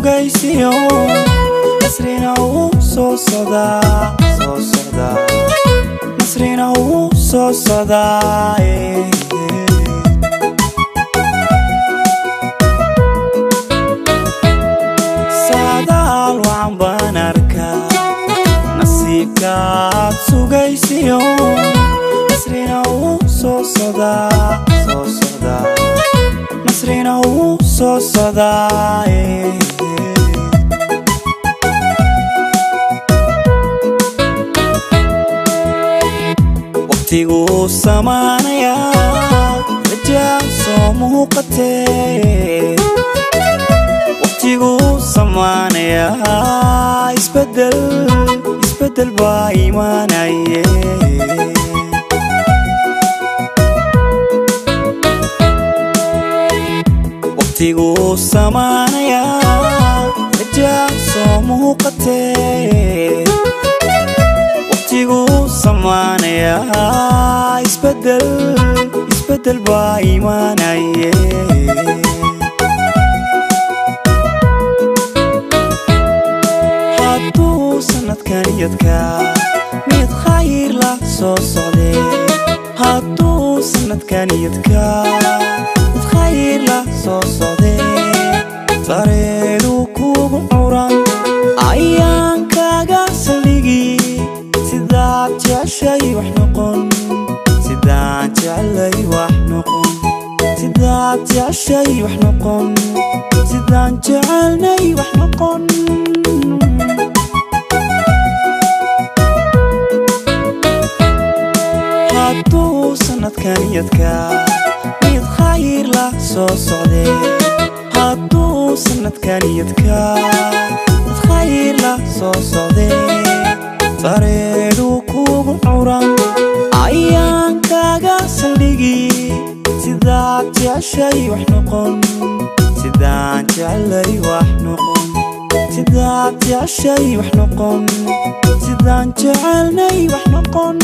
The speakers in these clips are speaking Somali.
sugaysiyo nasrina uu soo socdaa nasrina uu soo socdaa saadaal waan baan arkaa nasiibkaad sugaysiyo nasrina uu soo socdaa nasrina uu soo socdaa waqtiguu samaanayaa rajaa soo muuqatee waqtiguu samaanayaa isbeddel baa imaanaye waqtiguu samaanayaa rajaa soo muuqatee waqtiguu samaanayaa isbeddel baa imaanaye hadduu sanadkan yadkaa mid khayr la soo socdee hadduu sanadkan yadkaa mid khayr la soo socdee sareedu kugu curan ayaan kaaga saldhigi sidaad jeceshay wax noqon sidaan jecelay wax noqon sidaad jeceshay wax noqon sidaan jecelnay wax noqon hadduu sanadkan yadkaa mid khayr la soo socdee hadduu sanadkan yadkaa mid khayr la soo socdee sareedu kugu curan ayaan kaaga saldhigi sidaad jeceshay wax noqon sidaan jecelay wax noqon sidaad jeceshay wax noqon sidaan jecelnay wax noqon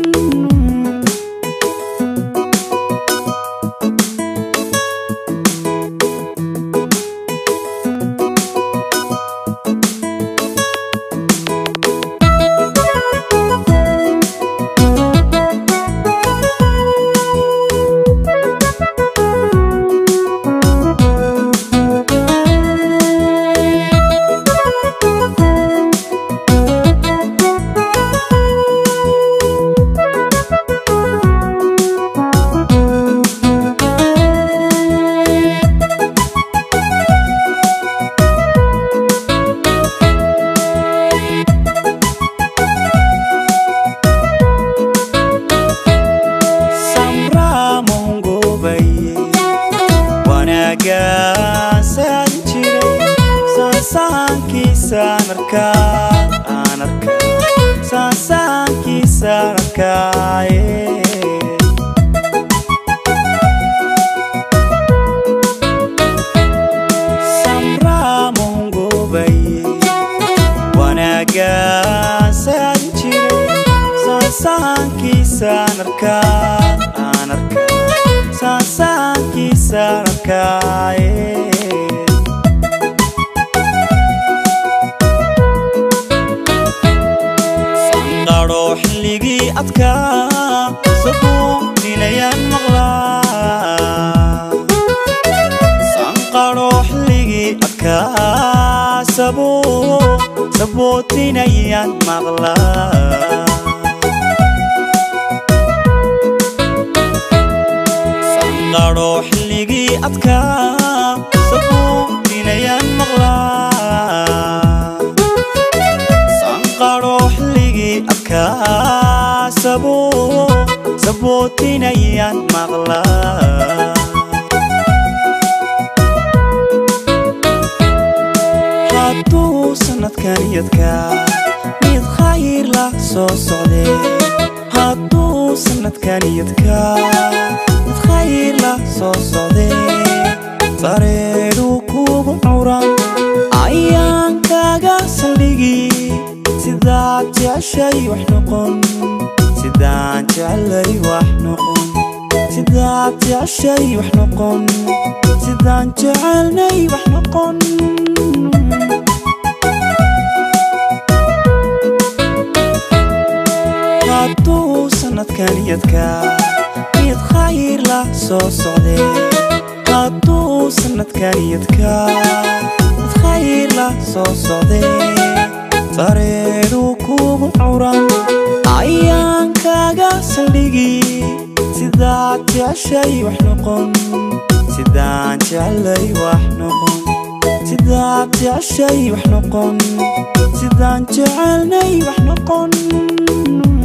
hadduu sanadkan yadkaa mid khayr la soo socdee hadduu sanadkan yadkaa mid khayr la soo socdee sareedu kugu curan ayaan kaaga saldhigi sidaad jeceshay wax noqon sidaan jecelay wax noqon sidaad jeceshay wax noqon sidaan jecelnay wax noqon sanadkan yadka mid khayr la soo socday hadduu sanadkan yadka mid khayr la soo socday sareedu kugu curan ayaan kaaga saldhigi sidaad jeceshay wax noqon sidaan jecelay wax noqon sidaad jeceshay wax noqon sidaan jecelnay wax noqon